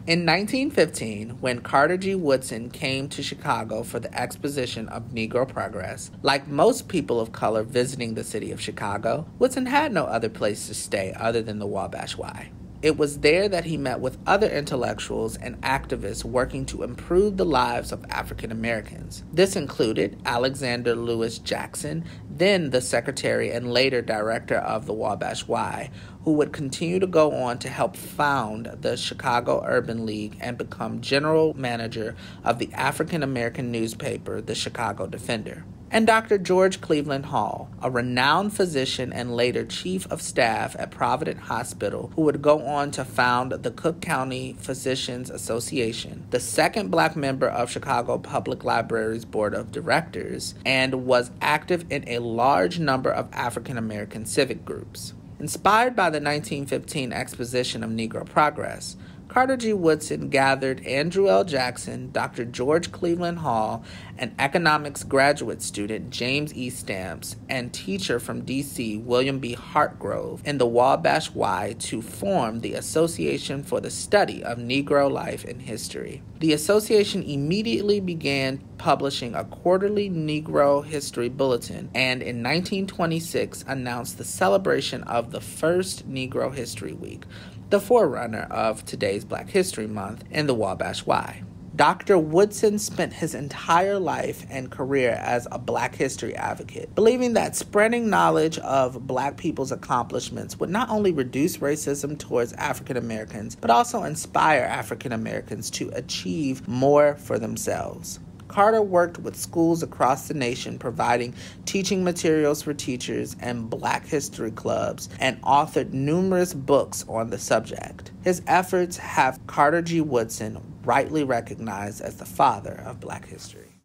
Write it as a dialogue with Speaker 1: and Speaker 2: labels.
Speaker 1: In 1915, when Carter G. Woodson came to Chicago for the exposition of Negro Progress, like most people of color visiting the city of Chicago, Woodson had no other place to stay other than the Wabash Y. It was there that he met with other intellectuals and activists working to improve the lives of African Americans. This included Alexander Lewis Jackson, then the secretary and later director of the Wabash Y, who would continue to go on to help found the Chicago Urban League and become general manager of the African American newspaper, the Chicago Defender. And Dr. George Cleveland Hall, a renowned physician and later chief of staff at Providence Hospital, who would go on to found the Cook County Physicians Association, the second black member of Chicago Public Library's board of directors, and was active in a large number of African American civic groups. Inspired by the 1915 exposition of Negro Progress, Carter G. Woodson gathered Andrew L. Jackson, Dr. George Cleveland Hall, and economics graduate student James E. Stamps, and teacher from D.C. William B. Hartgrove in the Wabash Y to form the Association for the Study of Negro Life and History. The association immediately began publishing a quarterly Negro History bulletin, and in 1926 announced the celebration of the first Negro History Week, the forerunner of today's Black History Month, in the Wabash Y. Dr. Woodson spent his entire life and career as a Black history advocate, believing that spreading knowledge of Black people's accomplishments would not only reduce racism towards African Americans, but also inspire African Americans to achieve more for themselves. Carter worked with schools across the nation, providing teaching materials for teachers and Black history clubs, and authored numerous books on the subject. His efforts have Carter G. Woodson rightly recognized as the father of Black history.